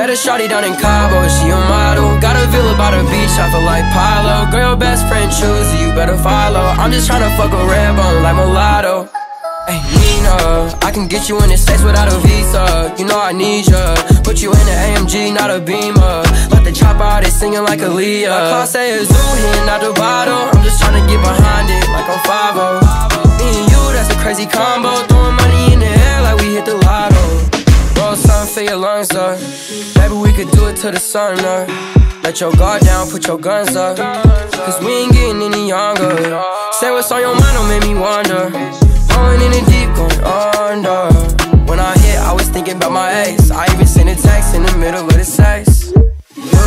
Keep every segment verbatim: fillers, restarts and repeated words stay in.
Met a shawty down in Cabo, she a model. Got a villa by the beach, I feel like Pilo. Girl, your best friend choosy, you better follow. I'm just tryna fuck a red bone like mulatto. Hey, Nina, I can get you in the States without a visa. You know I need ya. Put you in an A M G, not a Beamer. Let the chopper out, it's singing like Aaliyah. My car say it's zoo here, not the bottle. I'm just tryna get behind it like I'm five oh. Me and you, that's a crazy combo. Throwing money in the air like we hit the lotto. Roll something for your lungs up. Maybe we could do it till the sun up. Let your guard down, put your guns up. Cause we ain't getting any younger. Say what's on your mind, don't make me wonder. Going in the deep, going under. When I hit, I was thinking about my ex. I even sent a text in the middle of the sex. You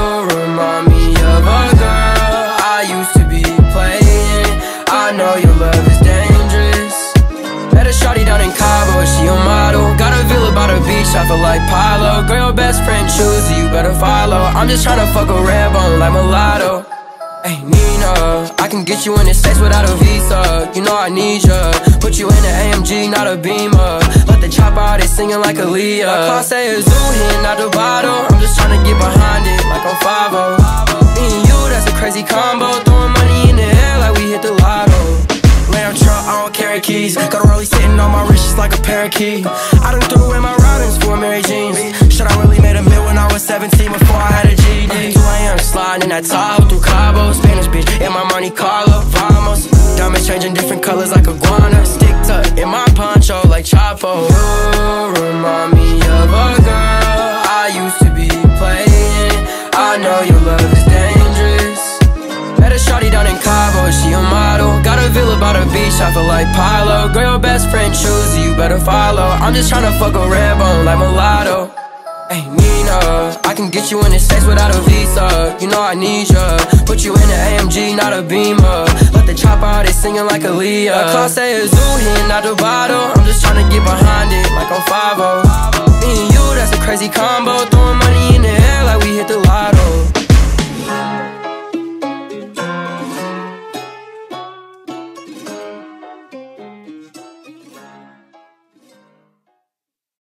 remind me of a girl I used to be playing. I know your love is dangerous. Met a shawty down in Cabo, she a model. Got a villa by the beach, I feel like Pilo. Girl, your best friend choosy, you better follow. I'm just tryna fuck a red bone like mulatto. Hey, Nina, I can get you in the States without a visa. You know I need ya. Put you in an A M G, not a Beamer. Let the chopper out, it's singing like Aaliyah. My car say it's zoo here, not the bottle. I'm just tryna get behind it like I'm five oh. Me and you, that's a crazy combo. Throwing money in the air like we hit the lotto. Lamb truck, I don't carry keys. Got a rollie sitting on my wrist just like a parakeet. I done threw away my routings for Mary Jeans. Shit, I really made a meal when I was seventeen before I had a G D. two A M sliding in that Tahoe through Cabo. Spanish bitch in my Monte Carlo, vamos. Diamonds changing different colors like iguana. Stick tuck in my poncho like Chapo. You remind me of a girl I used to be playing. I know your love is dangerous. Met a shawty down in Cabo, she a model. Got a villa by the beach, I feel like Pilo. Girl, your best friend choosy, you better follow. I'm just tryna fuck a red bone like mulatto. Hey, Nina, I can get you in the States without a visa. You know I need ya. Put you in an A M G, not a Beamer. Let the chopper out, it's singing like Aaliyah. My car say it's zoo here, not the bottle. I'm just tryna get behind it like I'm five oh. Me and you, that's a crazy combo. Throwing money in the air like we hit the lotto.